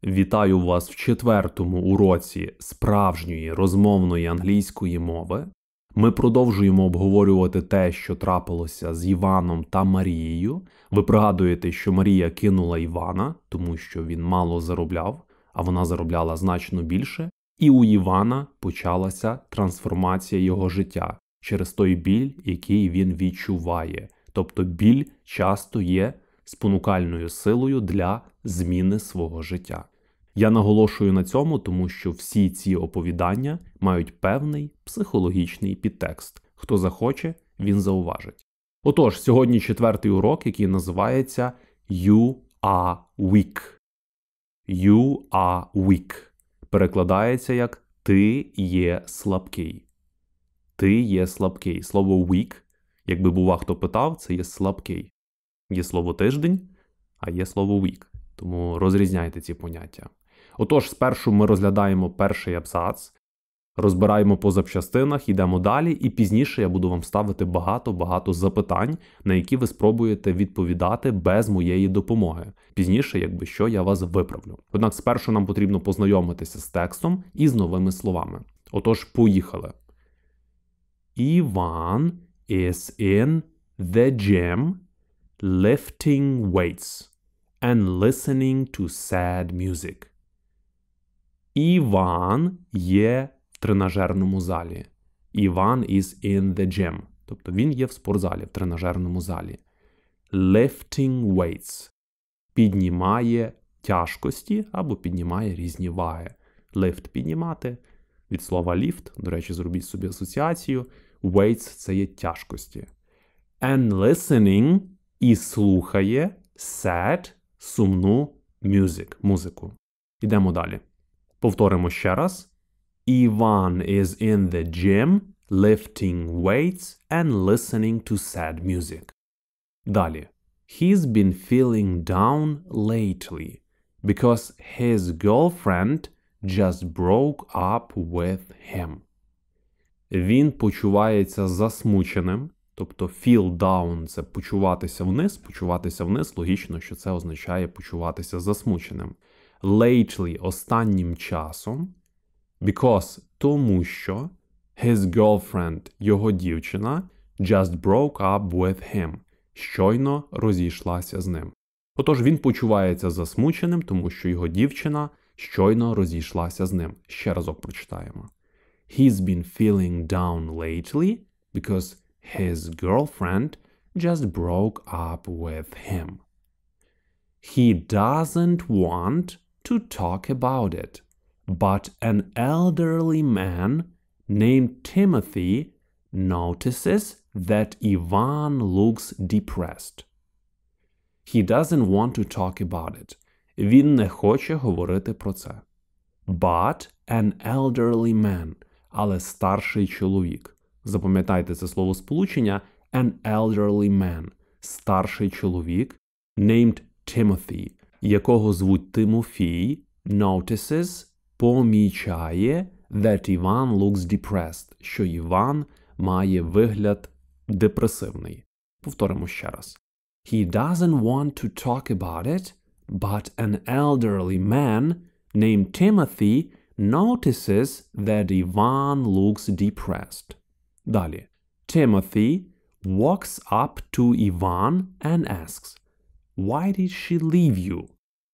Вітаю вас в 4-му уроці справжньої розмовної англійської мови. Ми продовжуємо обговорювати те, що трапилося з Іваном та Марією. Ви пригадуєте, що Марія кинула Івана, тому що він мало заробляв, а вона заробляла значно більше. І у Івана почалася трансформація його життя через той біль, який він відчуває. Тобто біль часто є спонукальною силою для зміни свого життя. Я наголошую на цьому, тому що всі ці оповідання мають певний психологічний підтекст. Хто захоче, він зауважить. Отож, сьогодні 4-й урок, який називається You are weak. You are weak. Перекладається як «ти є слабкий». Ти є слабкий. Слово weak, якби бува хто питав, це є слабкий. Є слово тиждень, а є слово week. Тому розрізняйте ці поняття. Отож, спершу ми розглядаємо перший абзац, розбираємо по запчастинах, йдемо далі, і пізніше я буду вам ставити багато запитань, на які ви спробуєте відповідати без моєї допомоги. Пізніше, якби що, я вас виправлю. Однак спершу нам потрібно познайомитися з текстом і з новими словами. Отож, поїхали. Ivan is in the gym lifting weights and listening to sad music. Іван є в тренажерному залі. Іван is in the gym. Тобто він є в спортзалі, в тренажерному залі. Lifting weights. Піднімає тяжкості або піднімає різні ваги. Lift – піднімати. Від слова lift, до речі, зробіть собі асоціацію. Weights – це є тяжкості. And listening – і слухає sad – сумну музику. Ідемо далі. Повторимо ще раз. Ivan is in the gym, lifting weights and listening to sad music. Далі. He's been feeling down lately because his girlfriend just broke up with him. Він почувається засмученим, тобто feel down – це почуватися вниз, логічно, що це означає почуватися засмученим. Lately – останнім часом, because – тому що his girlfriend – його дівчина just broke up with him – щойно розійшлася з ним. Отож, він почувається засмученим, тому що його дівчина щойно розійшлася з ним. Ще разок прочитаємо. He's been feeling down lately because his girlfriend just broke up with him. He doesn't want to talk about it, but an elderly man named Timothy notices that Ivan looks depressed. He doesn't want to talk about it. Він не хоче говорити про це. But an elderly man, але старший чоловік. Запам'ятайте це словосполучення an elderly man, старший чоловік, named Timothy, якого звуть Тимофій, notices, помічає, that Ivan looks depressed, що Іван має вигляд депресивний. Повторимо ще раз. He doesn't want to talk about it, but an elderly man named Timothy notices that Ivan looks depressed. Далі. Timothy walks up to Ivan and asks, Why did she leave you?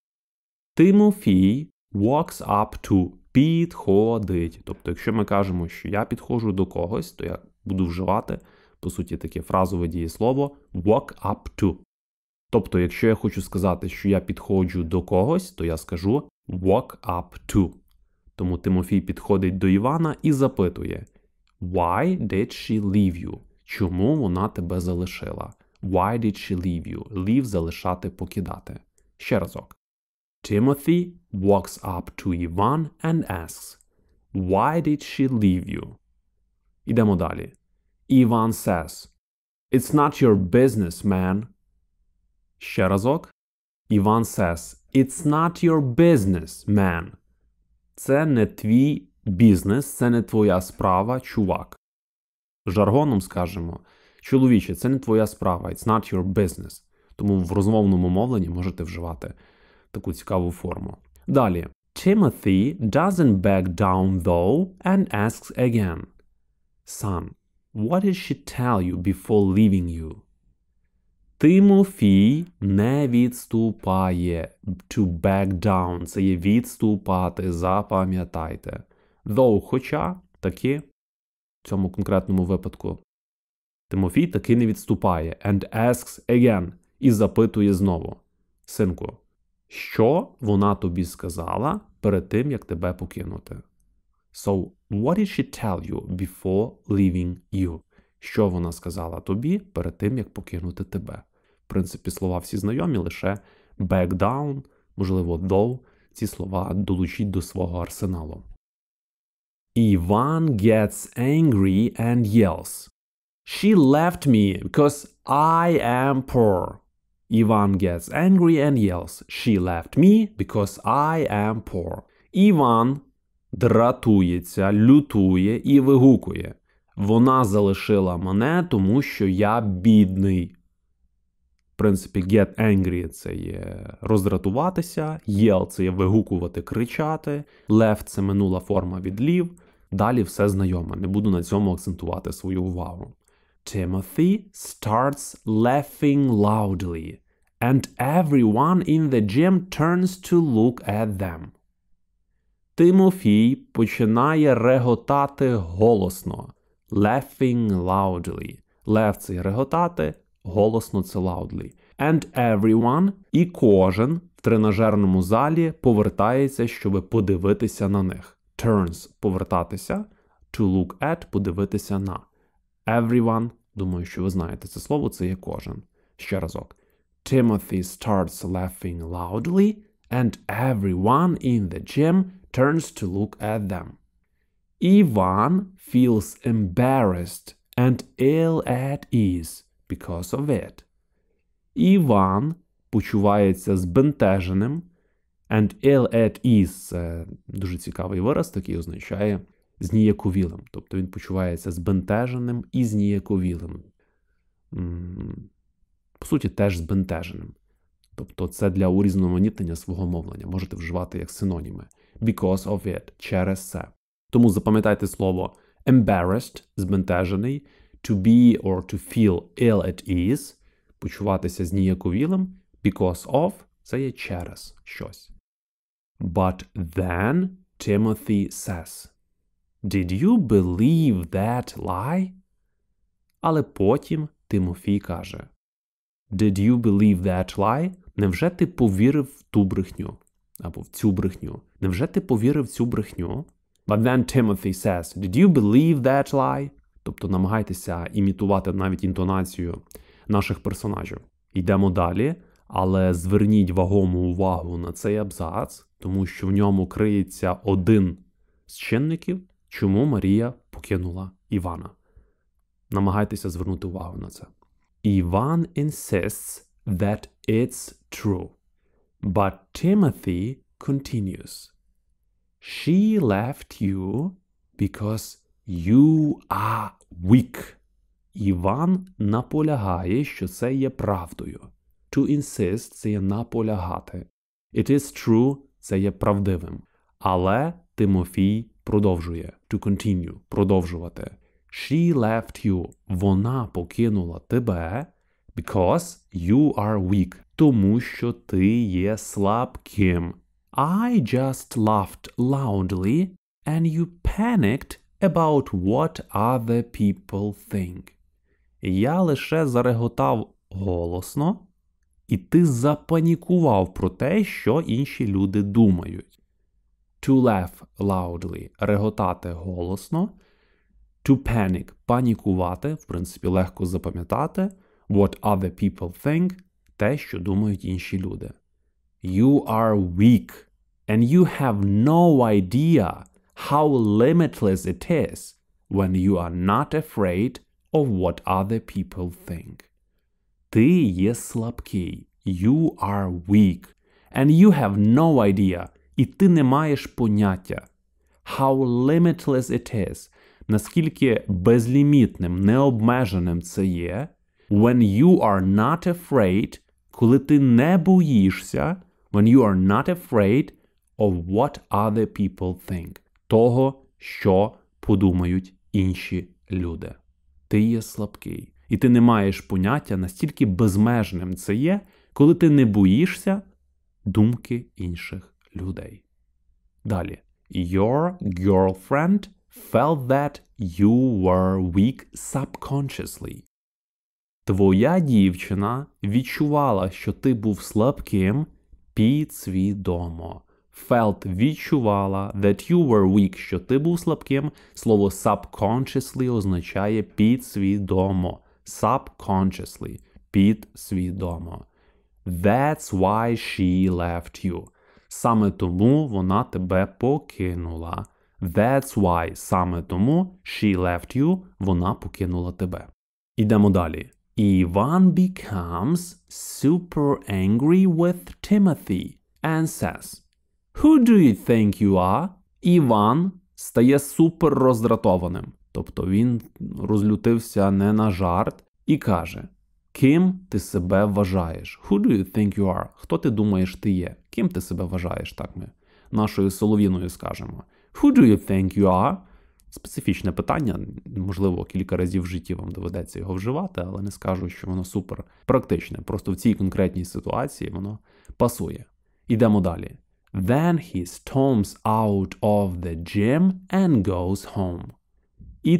Тимофій walks up to підходить. Тобто, якщо ми кажемо, що я підходжу до когось, то я буду вживати, по суті, таке фразове дієслово walk up to. Тобто, якщо я хочу сказати, що я підходжу до когось, то я скажу walk up to. Тому Тимофій підходить до Івана і запитує Why did she leave you? Чому вона тебе залишила? Why did she leave you? Leave – залишати, покидати. Ще разок. Timothy walks up to Ivan and asks, Why did she leave you? Ідемо далі. Ivan says, It's not your business, man. Ще разок. Ivan says, It's not your business, man. Це не твій бізнес, це не твоя справа, чувак. Жаргоном скажемо, чоловіче, це не твоя справа, it's not your business. Тому в розмовному мовленні можете вживати таку цікаву форму. Далі. Timothy doesn't back down though and asks again. Son, what did she tell you before leaving you? Тимофій не відступає. To back down – це є відступати, запам'ятайте. Though, хоча, таки, в цьому конкретному випадку, Тимофій таки не відступає. And asks again. І запитує знову. Синку, що вона тобі сказала перед тим, як тебе покинути? So, what did she tell you before leaving you? Що вона сказала тобі перед тим, як покинути тебе? В принципі, слова всі знайомі, лише back down, можливо, though. Ці слова долучіть до свого арсеналу. Ivan gets angry and yells. She left me because I am poor. Ivan gets angry and yells. She left me because I am poor. Іван дратується, лютує і вигукує. Вона залишила мене, тому що я бідний. В принципі, get angry – це є роздратуватися, yell – це є вигукувати, кричати, left – це минула форма від leave. Далі все знайоме, не буду на цьому акцентувати свою увагу. Timothy starts laughing loudly, and everyone in the gym turns to look at them. Тимофій починає реготати голосно. Laughing loudly. Laugh – це реготати, голосно – це loudly. And everyone, і кожен в тренажерному залі повертається, щоб подивитися на них. Turns – повертатися, to look at – подивитися на. Everyone, думаю, що ви знаєте це слово, це є кожен. Ще разок. Timothy starts laughing loudly, and everyone in the gym turns to look at them. Ivan feels embarrassed and ill at ease because of it. Іван почувається збентеженим, and ill at ease – це дуже цікавий вираз, такий означає зніяковілим. Тобто він почувається збентеженим і зніяковілим. По суті, теж збентеженим. Тобто це для урізноманітнення свого мовлення. Можете вживати як синоніми. Because of it – через це. Тому запам'ятайте слово embarrassed – збентежений, to be or to feel ill at ease – почуватися зніяковілим, because of – це є через щось. But then Timothy says, Did you believe that lie? Але потім Тимофій каже, Did you believe that lie? Невже ти повірив в ту брехню? Або в цю брехню. Невже ти повірив в цю брехню? But then Timothy says, Did you believe that lie? Тобто намагайтеся імітувати навіть інтонацію наших персонажів. Йдемо далі, але зверніть вагому увагу на цей абзац, тому що в ньому криється один з чинників, чому Марія покинула Івана. Намагайтеся звернути увагу на це. Ivan insists that it's true. But Timothy continues. She left you because you are weak. Іван наполягає, що це є правдою. To insist – це є наполягати. It is true – це є правдивим. Але Тимофій продовжує. To continue – продовжувати. She left you – вона покинула тебе because you are weak – тому що ти є слабким. I just laughed loudly and you panicked about what other people think. Я лише зареготав голосно, і ти запанікував про те, що інші люди думають. To laugh loudly – реготати голосно. To panic – панікувати, в принципі, легко запам'ятати. What other people think – те, що думають інші люди. You are weak, and you have no idea how limitless it is when you are not afraid of what other people think. Ти є слабкий. You are weak, and you have no idea, і ти не маєш поняття. How limitless it is, наскільки безлімітним, необмеженим це є, when you are not afraid, коли ти не боїшся, when you are not afraid of what other people think. Того, що подумають інші люди. Ти є слабкий. І ти не маєш поняття, настільки безмежним це є, коли ти не боїшся думки інших людей. Далі. Your girlfriend felt that you were weak subconsciously. Твоя дівчина відчувала, що ти був слабким підсвідомо. Felt відчувала that you were weak, що ти був слабким. Слово subconsciously означає підсвідомо. Subconsciously – підсвідомо. That's why she left you. Саме тому вона тебе покинула. That's why. Саме тому she left you. Вона покинула тебе. Ідемо далі. Ivan becomes super angry with Timothy and says, Who do you think you are? Іван стає супер роздратованим. Тобто він розлютився не на жарт і каже, ким ти себе вважаєш? Who do you think you are? Хто ти думаєш ти є? Ким ти себе вважаєш? Так ми нашою солов'їною скажемо. Who do you think you are? Специфічне питання, можливо, кілька разів в житті вам доведеться його вживати, але не скажу, що воно супер практичне. Просто в цій конкретній ситуації воно пасує. Ідемо далі. Then he storms out of the gym and goes home. І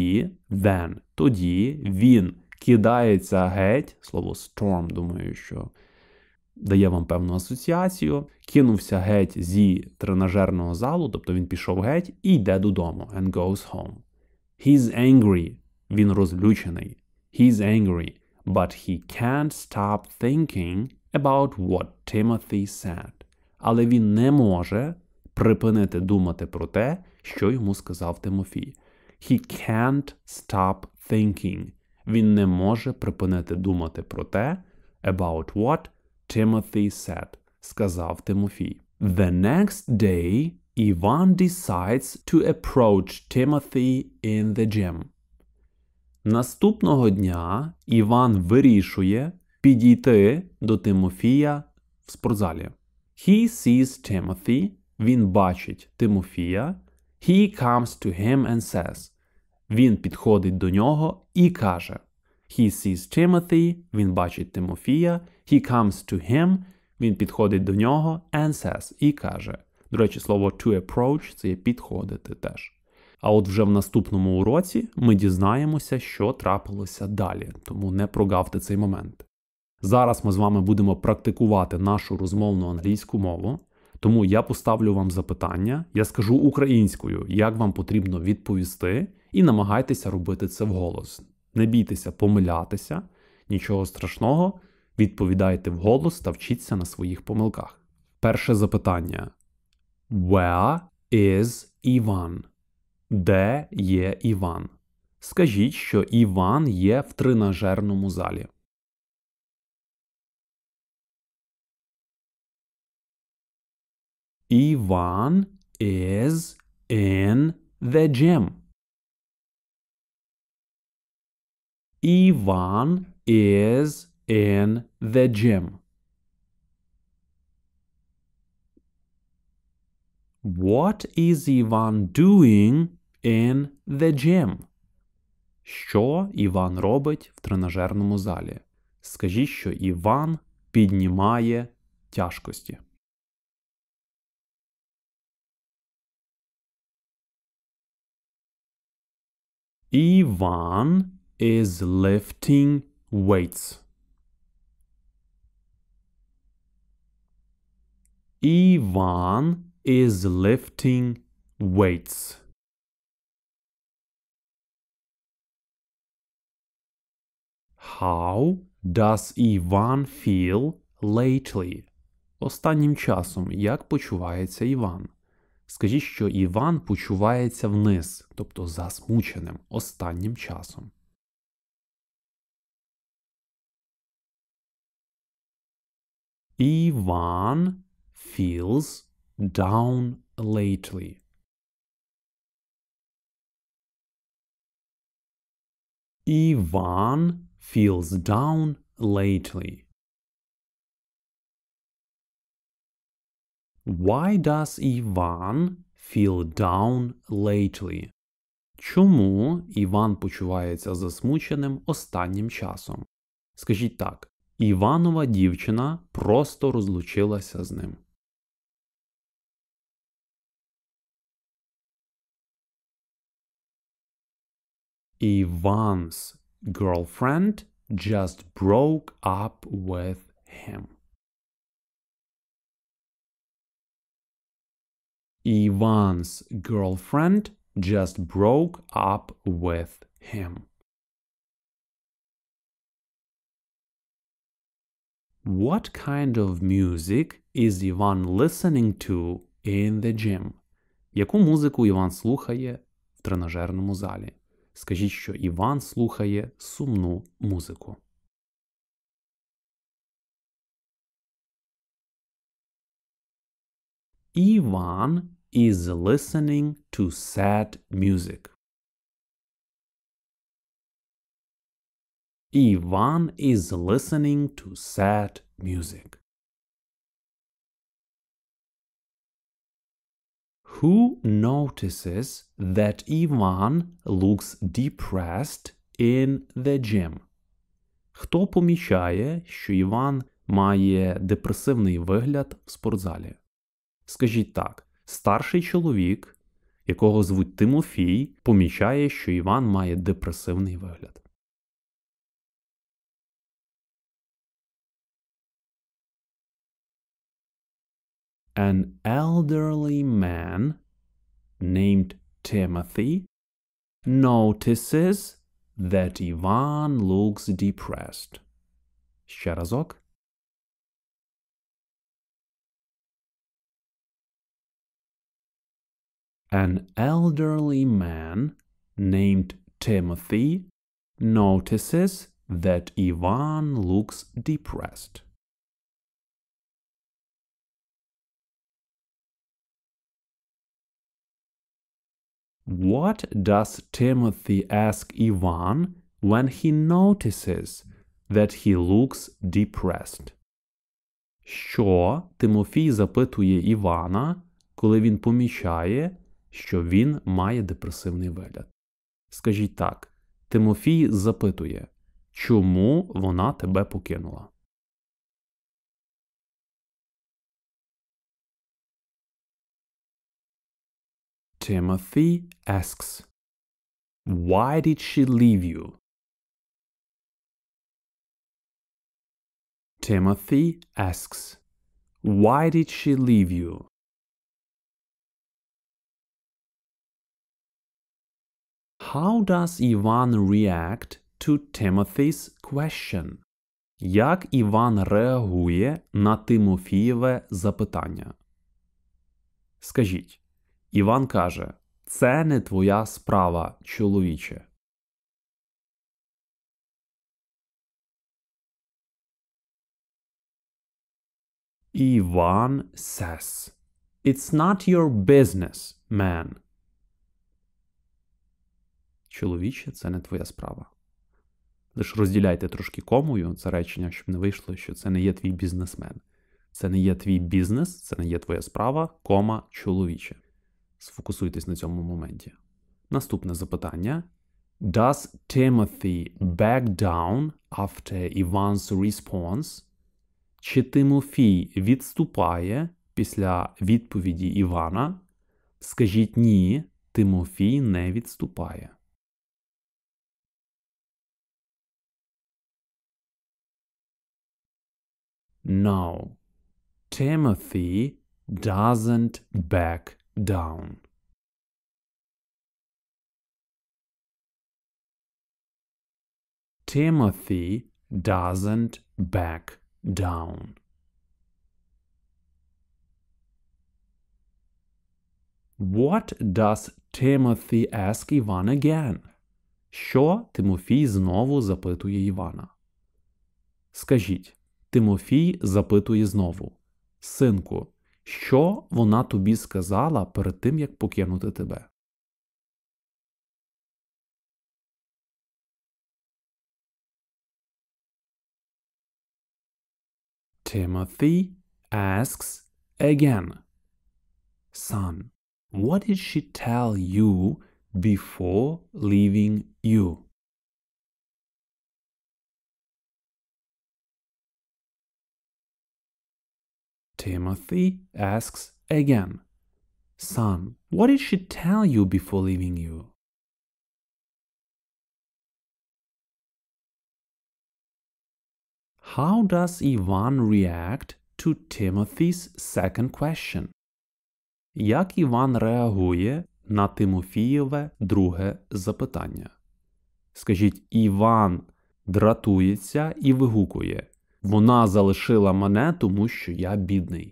тоді він кидається геть, слово storm, думаю, що дає вам певну асоціацію, кинувся геть зі тренажерного залу, тобто він пішов геть і йде додому, and goes home. He's angry, він розлючений. He's angry, but he can't stop thinking about what Timothy said. Але він не може припинити думати про те, що йому сказав Тимофій. He can't stop thinking. Він не може припинити думати про те, about what Timothy said, сказав Тимофій. The next day, Ivan decides to approach Timothy in the gym. Наступного дня Іван вирішує підійти до Тимофія в спортзалі. He sees Timothy, він бачить Тимофія. He comes to him and says. Він підходить до нього і каже. He sees Timothy, він бачить Тимофія. He comes to him, він підходить до нього and says, і каже. До речі, слово to approach – це є підходити теж. А от вже в наступному уроці ми дізнаємося, що трапилося далі, тому не прогавте цей момент. Зараз ми з вами будемо практикувати нашу розмовну англійську мову, тому я поставлю вам запитання, я скажу українською, як вам потрібно відповісти, і намагайтеся робити це вголос. Не бійтеся помилятися, нічого страшного, відповідайте вголос та вчіться на своїх помилках. Перше запитання. Where is Ivan? Де є Іван? Скажіть, що Іван є в тренажерному залі. Ivan is in the gym. Ivan is in the gym. What is Ivan doing in the gym? Що Іван робить в тренажерному залі? Скажіть, що Іван піднімає тяжкості. Ivan is lifting weights. Ivan is lifting weights. How does Ivan feel lately? Останнім часом, як почувається Іван? Скажіть, що Іван почувається вниз, тобто засмученим останнім часом. Ivan feels down lately. Ivan feels down lately. Why does Ivan feel down lately? Чому Іван почувається засмученим останнім часом? Скажіть так. Іванова дівчина просто розлучилася з ним. Ivan's girlfriend just broke up with him. Ivan's girlfriend just broke up with him. What kind of music is Ivan listening to in the gym? Яку музику Іван слухає в тренажерному залі? Скажіть, що Іван слухає сумну музику. Ivan is listening to sad music. Ivan is listening to sad music. Who notices that Ivan looks depressed in the gym? Хто помічає, що Іван має депресивний вигляд в спортзалі? Скажіть так, старший чоловік, якого звуть Тимофій, помічає, що Іван має депресивний вигляд. An elderly man named Timothy notices that Ivan looks depressed. Ще разок. An elderly man named Timothy notices that Ivan looks depressed. What does Timothy ask Ivan when he notices that he looks depressed? Що Тимофій запитує Івана, коли він помічає, що він має депресивний вигляд? Скажіть так, Тимофій запитує, чому вона тебе покинула? Timothy asks, why did she leave you? Timothy asks, why did she leave you? How does Ivan react to Timothy's question? Як Іван реагує на Тимофієве запитання? Скажіть, Іван каже, це не твоя справа, чоловіче. Ivan says, it's not your business, man. Чоловіче, це не твоя справа. Лиш розділяйте трошки комою це речення, щоб не вийшло, що це не є твій бізнесмен. Це не є твій бізнес, це не є твоя справа, кома, чоловіче. Сфокусуйтесь на цьому моменті. Наступне запитання. Does Timothy back down after Ivan's response? Чи Тимофій відступає після відповіді Івана? Скажіть ні, Тимофій не відступає. No, Timothy doesn't back down. Timothy doesn't back down. What does Timothy ask Ivan again? Що Тимофій знову запитує Івана? Скажіть, Тимофій запитує знову. Синку, що вона тобі сказала перед тим, як покинути тебе? Timothy asks again. Son, what did she tell you before leaving you? Timothy asks again. Son, what did she tell you before leaving you? How does Ivan react to Timothy's second question? Як Іван реагує на Тимофієве друге запитання? Скажіть, Іван дратується і вигукує: «Вона залишила мене, тому що я бідний».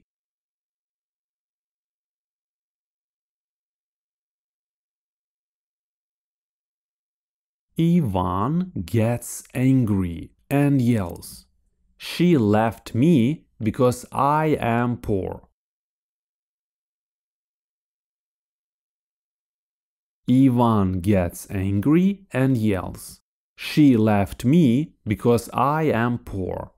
Ivan gets angry and yells, "She left me because I am poor." Ivan gets angry and yells, "She left me because I am poor."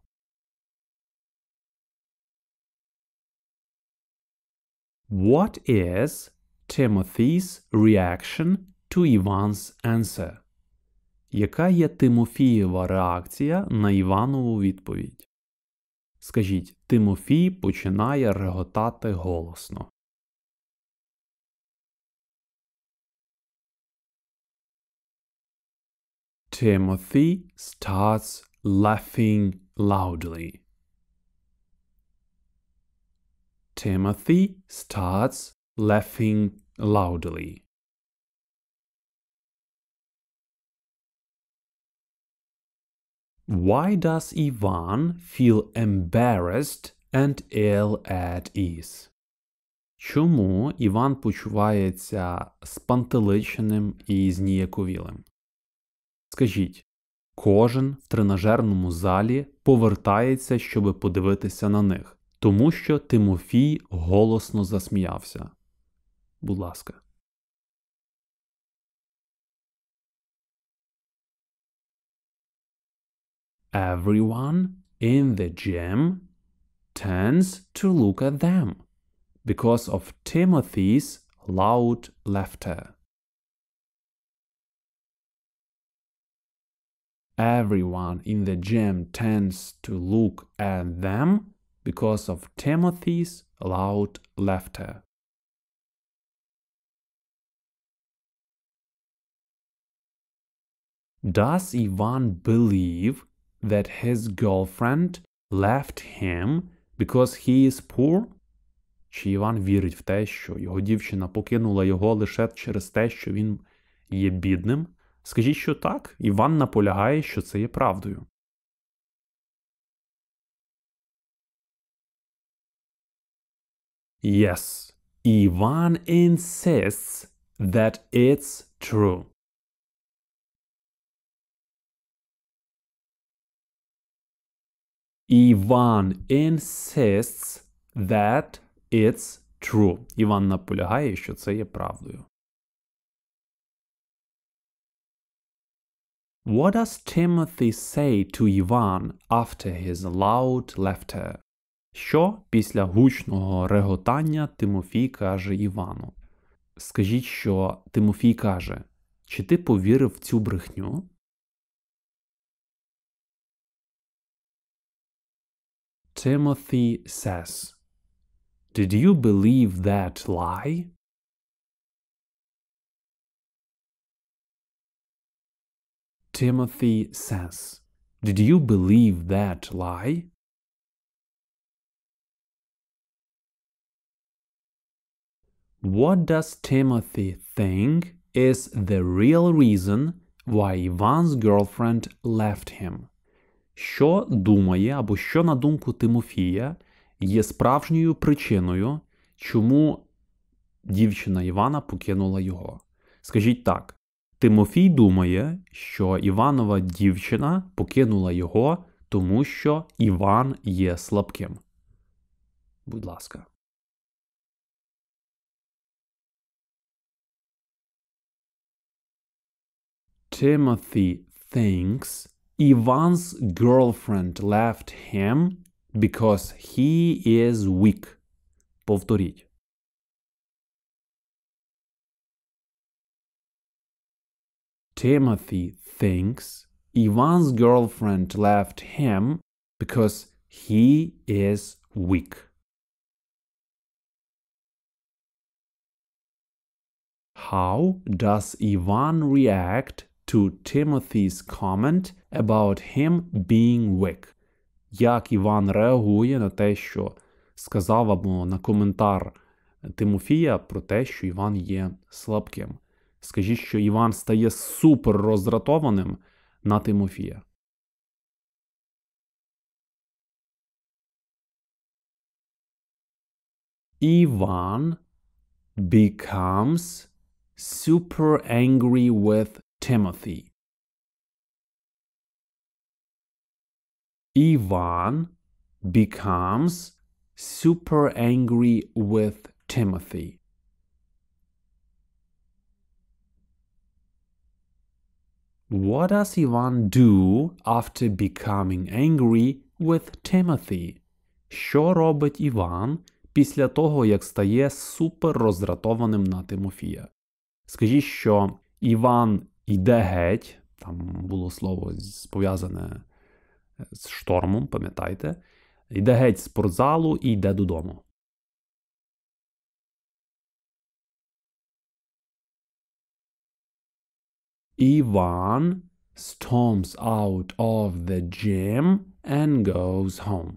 What is Timothy's reaction to Ivan's answer? Яка є Тимофієва реакція на Іванову відповідь? Скажіть, Тимофій починає реготати голосно. Timothy starts laughing loudly. Timothy starts laughing loudly. Why does Ivan feel embarrassed and ill at ease? Чому Іван почувається спантеличеним і зніяковілим? Скажіть, кожен в тренажерному залі повертається, щоб подивитися на них, тому що Тимофій голосно засміявся. Будь ласка. Everyone in the gym tends to look at them because of Timothy's loud laughter. Everyone in the gym tends to look at them because of Timothy's loud laughter. Does Ivan believe that his girlfriend left him because he is poor? Чи Іван вірить в те, що його дівчина покинула його лише через те, що він є бідним? Скажіть, що так, Іван наполягає, що це є правдою. Yes, Ivan insists that it's true. Ivan insists that it's true. Іван наполягає, що це є правдою. What does Timothy say to Ivan after his loud laughter? Що після гучного реготання Тимофій каже Івану? Скажіть, що Тимофій каже: «Чи ти повірив в цю брехню?» Timothy says, "Did you believe that lie?" Timothy says, "Did you believe that lie?" What does Timothy think is the real reason why Ivan's girlfriend left him? Що думає, або що, на думку Тимофія, є справжньою причиною, чому дівчина Івана покинула його? Скажіть так, Тимофій думає, що Іванова дівчина покинула його, тому що Іван є слабким. Будь ласка. Timothy thinks Ivan's girlfriend left him because he is weak. Повторіть. Timothy thinks Ivan's girlfriend left him because he is weak. How does Ivan react to Timothy's comment about him being weak? Як Іван реагує на те, що сказав або на коментар Тимофія про те, що Іван є слабким? Скажіть, що Іван стає супер роздратованим на Тимофія. Ivan becomes super angry with Timothy. Ivan becomes super angry with Timothy. What does Ivan do after becoming angry with Timothy? Що робить Іван після того, як стає супер роздратованим на Тимофія? Скажіть, що Іван йде геть, там було слово пов'язане з штормом, пам'ятаєте? Йде геть з спортзалу і йде додому. Ivan storms out of the gym and goes home.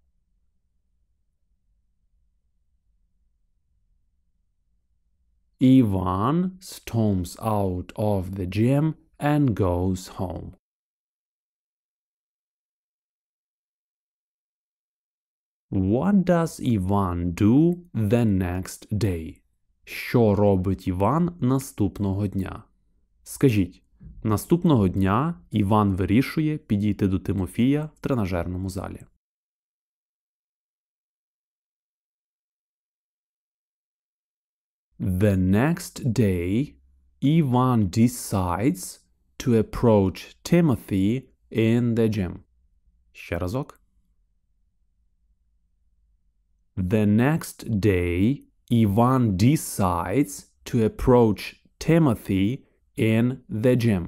Ivan storms out of the gym and goes home. What does Ivan do the next day? Що робить Іван наступного дня? Скажіть, наступного дня Іван вирішує підійти до Тимофія в тренажерному залі. The next day, Ivan decides to approach Timothy in the gym. Ще разок. The next day, Ivan decides to approach Timothy in the gym.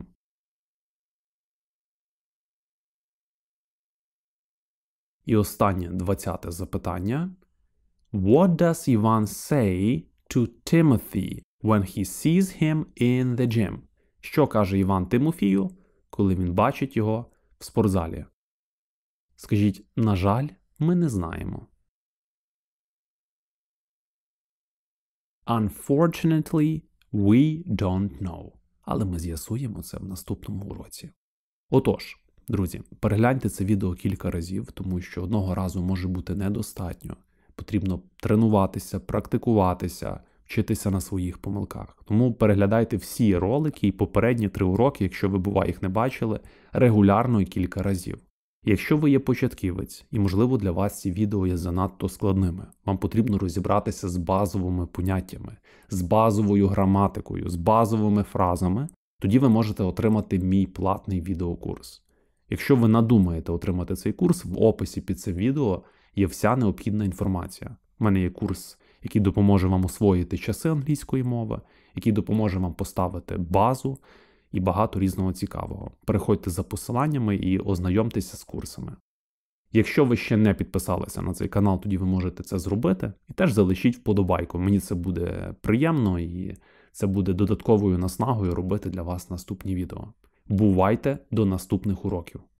І останнє, 20-те запитання. What does Ivan say to Timothy when he sees him in the gym? Що каже Іван Тимофію, коли він бачить його в спортзалі? Скажіть, на жаль, ми не знаємо. Unfortunately, we don't know. Але ми з'ясуємо це в наступному уроці. Отож, друзі, перегляньте це відео кілька разів, тому що одного разу може бути недостатньо. Потрібно тренуватися, практикуватися, вчитися на своїх помилках. Тому переглядайте всі ролики і попередні 3 уроки, якщо ви, бува, їх не бачили, регулярно і кілька разів. Якщо ви є початківець, і, можливо, для вас ці відео є занадто складними, вам потрібно розібратися з базовими поняттями, з базовою граматикою, з базовими фразами, тоді ви можете отримати мій платний відеокурс. Якщо ви надумаєте отримати цей курс, в описі під цим відео є вся необхідна інформація. У мене є курс, який допоможе вам освоїти часи англійської мови, який допоможе вам поставити базу і багато різного цікавого. Переходьте за посиланнями і ознайомтеся з курсами. Якщо ви ще не підписалися на цей канал, тоді ви можете це зробити. І теж залишіть вподобайку. Мені це буде приємно і це буде додатковою наснагою робити для вас наступні відео. Бувайте до наступних уроків!